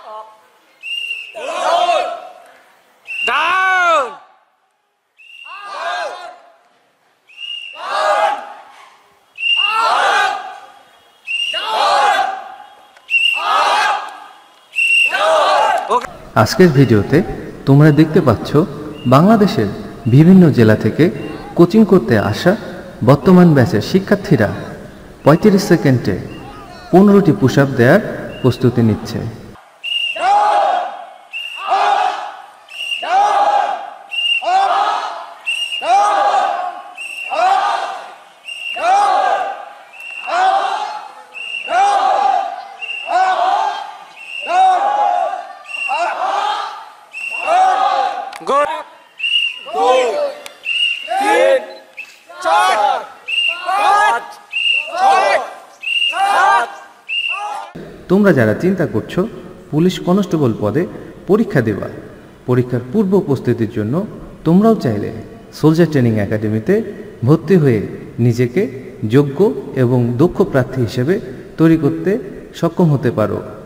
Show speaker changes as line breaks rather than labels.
আজকের ভিডিওতে তোমরা দেখতে পাচ্ছ বাংলাদেশের বিভিন্ন জেলা থেকে কোচিং করতে আসা বর্তমান ব্যাচের শিক্ষার্থীরা 35 সেকেন্ডে 15টি পুশ আপ দেওয়ার প্রস্তুতি নিচ্ছে। তোমরা যারা চিন্তা করছো পুলিশ কনস্টেবল পদে পরীক্ষা দেবা, পরীক্ষার পূর্ব প্রস্তুতির জন্য তোমরাও চাইলে সোলজার ট্রেনিং একাডেমিতে ভর্তি হয়ে নিজেকে যোগ্য এবং দক্ষ প্রার্থী হিসেবে তৈরি করতে সক্ষম হতে পারো।